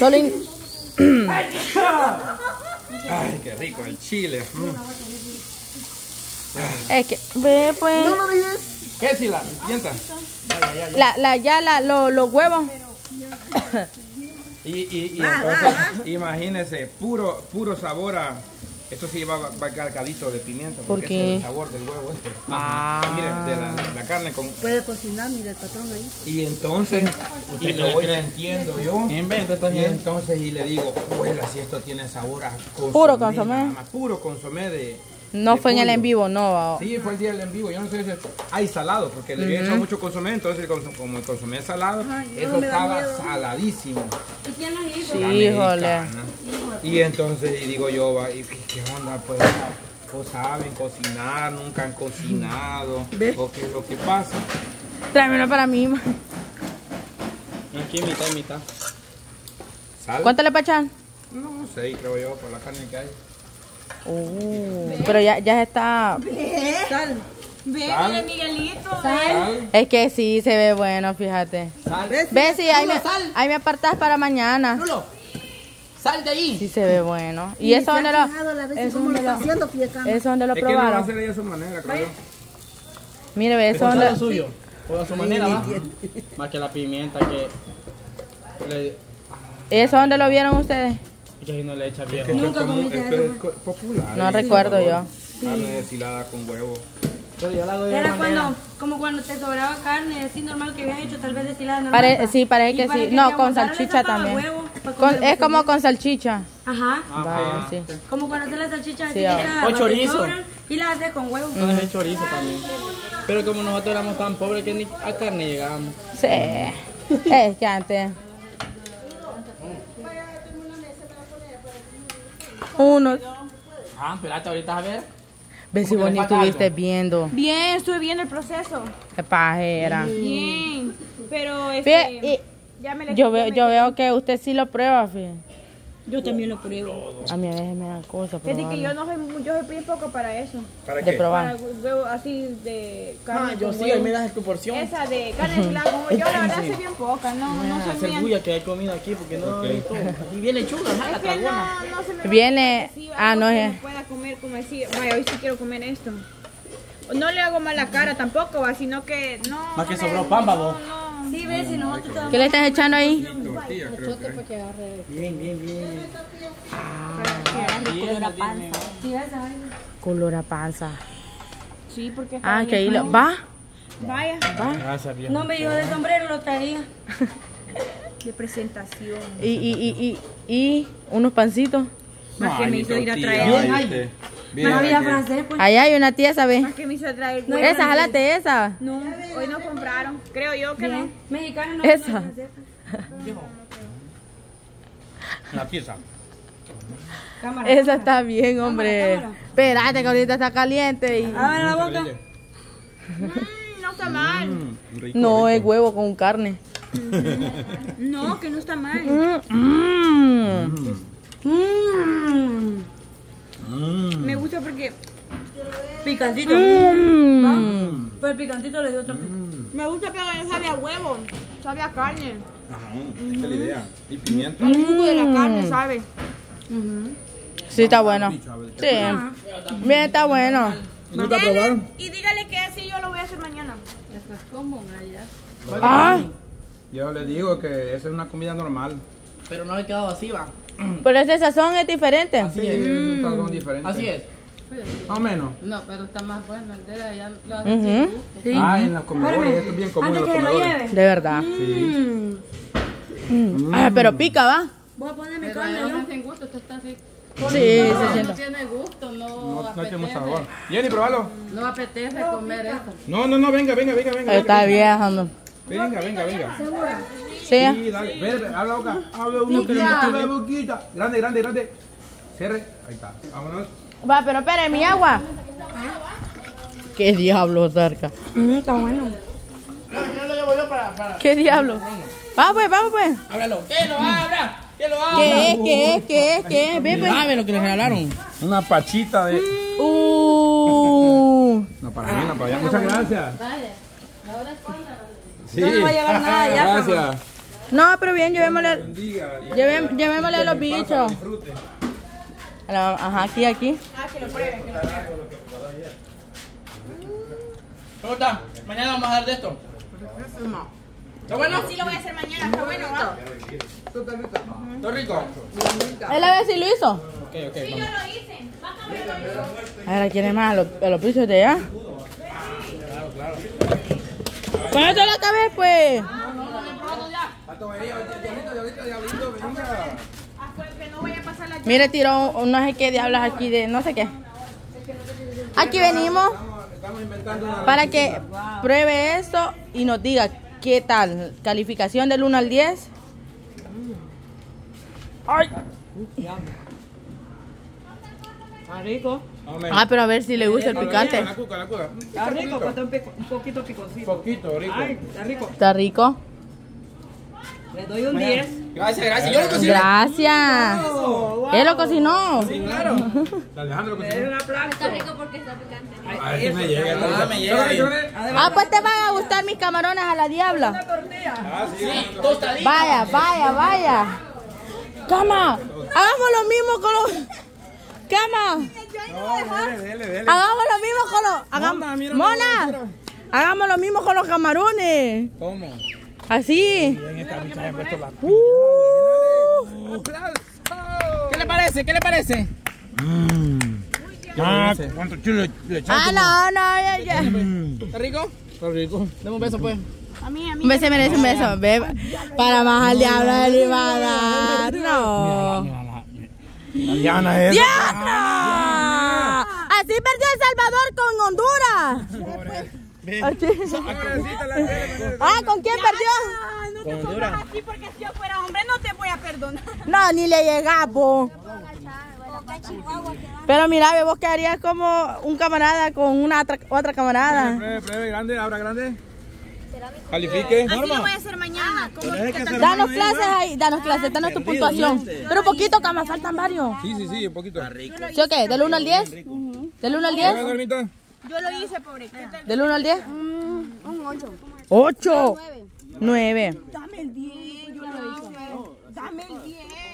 Solo Ay, qué rico el chile. Es que, ve pues. No lo dices. ¿Qué si la piensa? Los huevos. Y entonces, imagínese, puro sabor a... Esto sí va cargadito de pimienta. ¿Por qué? Es el sabor del huevo este. Miren, de la carne con... Puede cocinar, mira el patrón ahí. Y entonces, y lo voy entiendo yo. Y entonces, y le digo, abuela, si esto tiene sabor a consomé. Puro consomé. Nada más, puro consomé de... No de fue en el pollo. en vivo, no. Sí, fue el día del en vivo. Yo no sé si hay salado, porque le he hecho mucho consomé, entonces como el consomé es salado, eso estaba saladísimo. ¿Y quién nos hizo? Sí, La híjole. mexicana. Y entonces y digo yo, ¿y qué onda? Pues saben cocinar, nunca han cocinado, o qué es lo que pasa. Tráemelo para mí. Aquí mitad y mitad. ¿Sal? ¿Cuánto le pachan? No sé, creo yo, por la carne que hay. Pero ya está. Sal. Ve, Sal. mire, Miguelito. ¿Sal? Es que sí se ve bueno, fíjate. Ve si ahí me apartas para mañana. Rulo, sal de ahí. Sí se ve bueno. ¿Y eso dónde lo? Eso ¿Dónde está haciendo, Fiecama? ¿Eso dónde lo Es que no va a probaron? hacer ella a su manera, creo yo. Mire, ve, eso Sal dónde. lo suyo. O a su manera, va. Más que la pimienta que... ¿Eso dónde lo vieron ustedes? Que ahí no le echa viejo. Nunca es popular. No recuerdo yo. Carne deshilada con huevo. Pero yo la hago de Era manera. como cuando te sobraba carne, así normal que habían hecho, tal vez deshilada normal. Sí, parece que sí. No, con salchicha también. Es como con salchicha. Ajá. Vaya, sí. Como cuando haces la salchicha así Sí, que O te chorizo. sobran y la haces con huevo. No es chorizo también. Pero como nosotros éramos tan pobres que ni a carne llegábamos. Sí. Es que antes. Uno. Espérate ahorita a ver. Ve si ¿Cómo vos que ni le falta estuviste algo? viendo. Bien, estuve viendo el proceso. Qué pajera. Bien. Pero Fíjate, ya me le yo veo que usted sí lo prueba, fíjate. Yo también lo pruebo. A mí a veces me dan cosas. Fíjate que probarlo. yo soy bien poco para eso. ¿Para De qué? probar. Para huevo así de carne. Yo con sí, huevo. ahí me das tu porción. Esa de carne de como yo la verdad soy bien poca, no Hacer soy bien. bulla que hay comida aquí porque no hay todo. Y viene chula, ¿no? La Es que tragona. no se me Viene. sí, Ah, algo no que es. no pueda comer como decir, vaya, hoy sí quiero comer esto. No le hago mala cara tampoco, va, sino que no. Más que no sobró me- pan, babo. No, Sí, ves, si nosotros te ¿Qué le estás echando ahí? Tortilla, creo que es. Bien. Color a panza. sí, porque Ah, que ahí lo. ¿Va? vaya, Gracias, bien. no me dijo de sombrero, lo traía. de presentación. Y unos pancitos. Más que me hizo ir a Tortilla, traer. ahí te- bien, No había aquí. francés, pues. Allá hay una tiesa, ve. Más que me hizo traer. Esa, jálate esa. No, hoy no compraron. Creo yo que no. Mexicano no Esa. come francés. La pieza. Cámara. Esa está bien, hombre. Cámara. Espérate que ahorita está caliente. Y... Abre la boca. No está mal. Rico, No, es rico. huevo con carne. No, que no está mal. Me gusta porque Picantito. Pero el picantito le dio otro. me gusta que sabe a huevo, sabe a carne. Ajá, esa es la idea. Y pimienta. El jugo de la carne, ¿sabe? Sí, está bueno. Sí. Bien, está bueno. ¿Nunca probaron? Y dígale que así yo lo voy a hacer mañana. Ah, Yo le digo que esa es una comida normal. Pero no le quedado así, va. pero ese sazón es diferente. Así es. Es un sazón diferente. Así es. Más o menos. No, pero está más bueno el de ella, ya lo hace Ujú. sin gusto. Sí. Ah, en los comedores. Esto es bien común en Antes los que lo comedores. lleve. De verdad. Sí. Ah, pero pica, ¿va? Voy a poner mi Pero carne ella yo. no sin gusto, esto está rico. Sí, se No siente. tiene gusto, No, no no tiene mucho apetece. sabor. Jenny, probalo. No apetece comer esto. No, venga. Está viajando. Venga. Sí. Sí, dale. Ve, habla boca. Habla uno que le meto boquita. Grande. Cierre. Ahí está. Vámonos. Va, pero espere, mi agua. ¿Qué diablo, cerca? Está bueno. Yo lo llevo yo para... ¿Qué diablo? Vamos pues. Háblalo. ¿Qué lo habla? ¿Qué lo habla? ¿Qué es? Ve, pues. ¿Sabe lo que le regalaron? Una pachita de... No, para mí, no, para allá. Muchas gracias. Sí. No me va a llevar nada ya, Gracias. No, pero bien, llevémosle a los bichos. Ajá, aquí. Ah, que lo prueben. ¿Cómo está? Mañana vamos a dar de esto. ¿Está bueno? Sí, lo voy a hacer mañana. Está bueno, ¿va? ¿Está rico? Él a ver si lo hizo. Ok, Sí, yo lo hice. Ahora quiere más a los bichos de allá. Claro. Con esto la cabeza, pues. Mire, tiró un no sé qué diablos aquí de no sé qué. Aquí venimos para que pruebe esto y nos diga qué tal. Calificación del 1 al 10. Ay. Está rico. Ah, pero a ver si le gusta el picante. La cuca. Está rico, falta un poquito piconcito. Poquito, rico. Ay, está rico. Está rico. Le doy un 10. Gracias. Yo lo cociné. Gracias. Él lo cocinó. Sí, claro. Alejandro lo Le doy cocinó. un aplauso. Está rico porque está picante. A ver si me llega. Me llega. Ah, pues te van a gustar mis camarones a la diabla. Ah, sí. Vaya. Cama, hagamos lo mismo con los... Cama. Dele. Hagamos lo mismo con los... Mona. Hagamos lo mismo con los camarones. ¿Cómo? Así. ¿Qué le parece? ¿Cuánto chulo le echaste? Ah, no, ya. ¿Está rico? Está rico. Dame un beso, pues. Un beso merece un beso. Ve, para más al diablo de le iba a dar. No. Diana es. ¡Diablo! Así perdió El Salvador con Honduras. ¿Con quién perdió? No te pongas así porque si yo fuera hombre no te voy a perdonar. No, ni le llega, po. Pero mira, ve, vos quedarías como un camarada con una otra camarada. Pruebe, grande, abra grande. Califique. Así lo voy a hacer mañana. Danos clases ahí, danos tu puntuación. Pero poquito, cama, faltan varios. Sí, un poquito. ¿Sí o qué? ¿Del 1 al 10? ¿Del 1 al 10? Yo lo hice, pobre. ¿Del 1 al 10? Un 8. 8. 9. Dame el 10. Yo lo hice. Dame el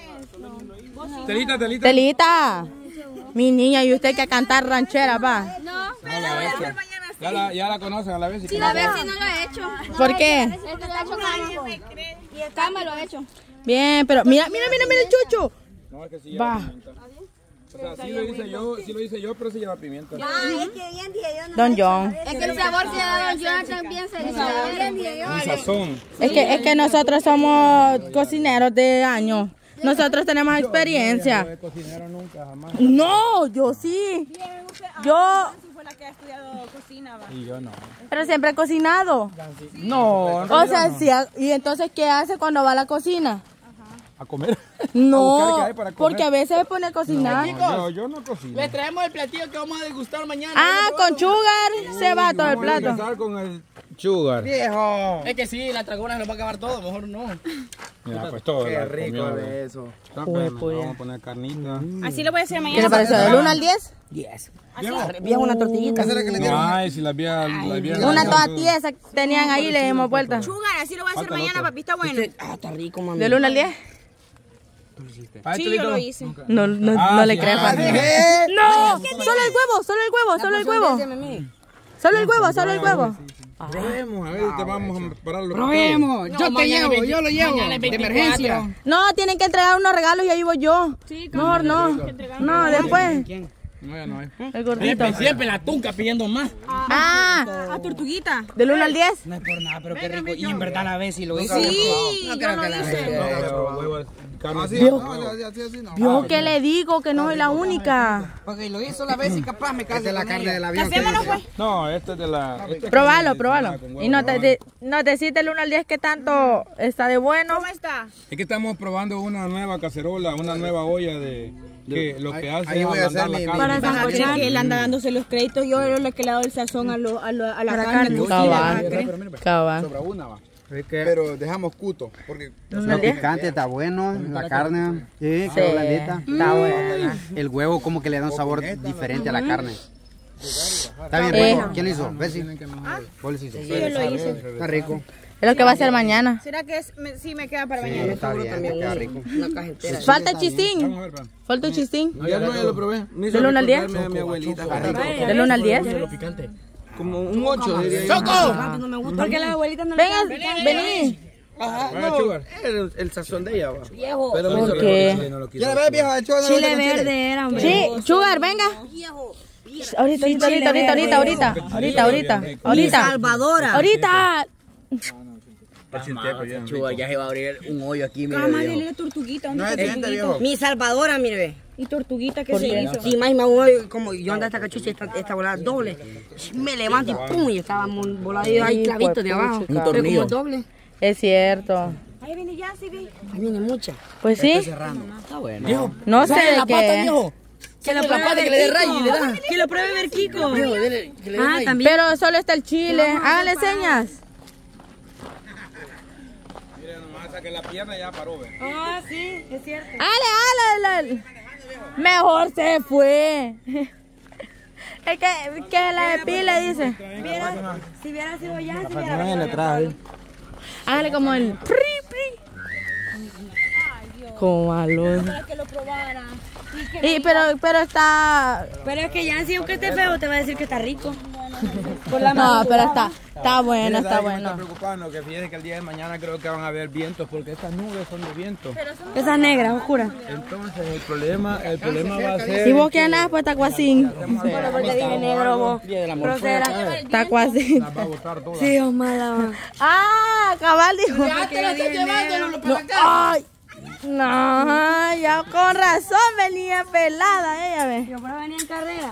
10. Telita. Telita. Mi niña, y usted que a cantar ranchera, va. No, pero lo voy a hacer mañana. Ya la conocen a la vez. Sí, a ver si no lo he hecho. ¿Por qué? Esto está hecho Cama. Y el Cama lo he hecho. Bien, pero mira el chucho. No, es que sí Va. lleva pimienta. O sea, sí lo hice yo, pero sí lleva pimienta. Es que bien dije yo. Don John. Es que el sabor que da Don John también se dice. Bien dije yo. Un sazón. Es que nosotros somos cocineros de años. Nosotros tenemos experiencia. No he cocinero nunca, jamás. No, yo sí. Yo, Fue la que ha estudiado cocina, va. Y yo no. pero siempre he cocinado. No. O sea, sí, y entonces, ¿qué hace cuando va a la cocina? A comer. No, A buscar qué hay para comer. porque a veces se pone a cocinar. No, yo no cocino. Les traemos el platillo que vamos a degustar mañana. Ah, con sugar se va todo el Vamos a plato. empezar con el sugar. Viejo. Es que sí, la tragona nos va a acabar todo, mejor no. Mira, pues todo. Qué rico de eso. Vamos a poner carnita. Así lo voy a hacer ¿Qué mañana. le pareció? ¿Del 1 al 10? 10. Bien, una tortillita. Ay, si las vía. Una toda tiesa tenían ahí, le dimos vuelta. Sugar, así lo voy a hacer mañana, papi. Está bueno. Ah, está rico, mami. ¿Del 1 al 10? Sí, yo lo hice. No le sí, creas. ah, No, solo el huevo. Solo el huevo. Probemos, a ver, te vamos a preparar lo Probemos. Yo lo llevo. De emergencia. No, tienen que entregar unos regalos y ahí voy yo. Mejor no. No, después. No, ya no hay. El gordito. Siempre la tunca pidiendo más. Ah, tortuguita. ¿del 1 al 10? No es por nada, pero qué rico. Y en verdad la vez si lo hice. Sí, yo lo hice. Vio que le digo que no soy la única. Porque lo hizo la vez y capaz me casé. Esta es la carne del avión. Hacémonos, pues. No, este es de la. Probalo. Y no te decís del 1 al 10 que tanto está de bueno. ¿Cómo está? Es que estamos probando una nueva cacerola, una nueva olla de. Que lo que hace ahí es voy a ablandar hacer la mi- carne. Para Vas a creer que él anda dándose los créditos. Yo era la que le ha dado el sazón a la carne. Cabal. Sobra una va. Pero dejamos cuto, porque Lo picante está bueno, la carne, sí, quedó blandita. Está buena. El huevo como que le da un sabor diferente a la carne. Está bien rico. ¿Quién lo hizo? ¿Bessie? ¿Vos lo hiciste? Sí, yo lo hice. Está rico. Es lo que va a hacer mañana. ¿Será que sí me queda para mañana? Está bien, queda rico. Falta el chistín. Falta el chistín. Ya lo probé. ¿Del 1 al 10? Mi abuelita. ¿Del 1 al 10? Como un 8, diría yo. ¡Choco! Porque la abuelita no Venga, vení. Ajá, no, el sazón de ella, va. Viejo. Pero ¿Por qué? no lo quiso. Ya ves, viejo, Chile verde era, hombre. Sí, Sugar, venga. Ahorita. Salvadora. Ahorita. Chuga, ya se va a abrir un hoyo aquí, mira. Cámara, tortuguita. No es diente, viejo. Mi Salvadora, mire. ¿Y tortuguita qué se hizo? Sí, más me como yo andaba esta cachucha, esta volada doble. Me levanto y pum, y estaba volado ahí clavito de abajo. Pero como doble. Es cierto. Ahí viene ya, sí, vi. Ahí viene mucha. Pues sí. Está bueno. No sé de la pata, qué. viejo. Que la pata que le dé rayo y le da. Que lo pruebe ver Kiko. Viejo, dele, que le dé Ah, rayo. también. Pero solo está el chile. Háganle señas. Mira, nomás saque la pierna y ya paró, ve. Ah, sí, es cierto. ¡Ale! Mejor se fue. Es que la de pile dice. Si hubiera sido ya, si hubiera. Hágale como el pri. Como algo. Para que lo probara. Y pero está. Pero es que ya si aunque esté feo te va a decir que está rico. No, pero está bueno, está Me bueno. está preocupando que fíjense que el día de mañana creo que van a haber vientos porque estas nubes son de viento. Esa negra, oscura. Entonces el problema va a ser. Si vos que andás, pues tacuacín. Bueno, porque dije negro vos. Grosera. Tacuacín. Las va a botar todas. Sí, oh, mala. Ah, cabal dijo. Ya te lo estás llevando para acá. Ay. No, ya con razón venía pelada ella, ve. Yo por venía en carrera.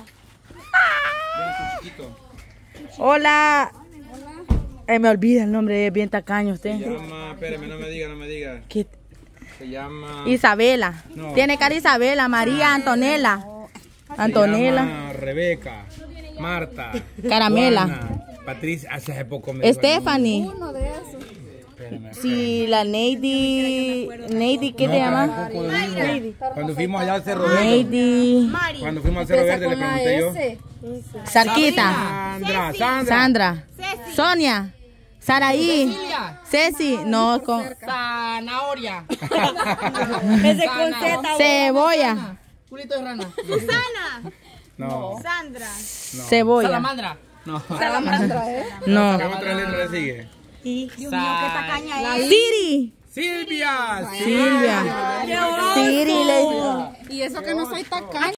Hola. Me olvida el nombre, es bien tacaño usted. Se llama, espérame, no me diga. ¿Qué? Se llama. Isabela. No. Tiene cara Isabela, María Antonella. Antonella. Se llama Rebeca, Marta, Caramela. Juana, Patricia, hace poco me dijo el Stephanie. nombre. Espérame, Sí, la Neidy. Neidy, ¿qué te llama? Cuando fuimos allá al Cerro Verde, Neidy. cuando fuimos al Cerro Verde le pregunté yo. Sarquita. Sandra. Sonia. Saraí. Ceci. No, con. Zanahoria. Ese con Z. Cebolla. Culito de rana. Susana. No. Sandra. Cebolla. Salamandra. No. No. ¿Qué otra letra le sigue? Dios mío, qué tacaña es. Siri. Silvia. Silvia. Siri le. Y eso que no soy tacaña.